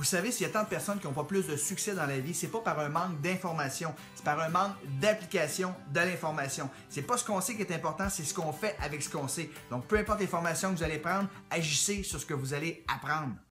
Vous savez, s'il y a tant de personnes qui n'ont pas plus de succès dans la vie, c'est pas par un manque d'information, c'est par un manque d'application de l'information. C'est pas ce qu'on sait qui est important, c'est ce qu'on fait avec ce qu'on sait. Donc, peu importe les formations que vous allez prendre, agissez sur ce que vous allez apprendre.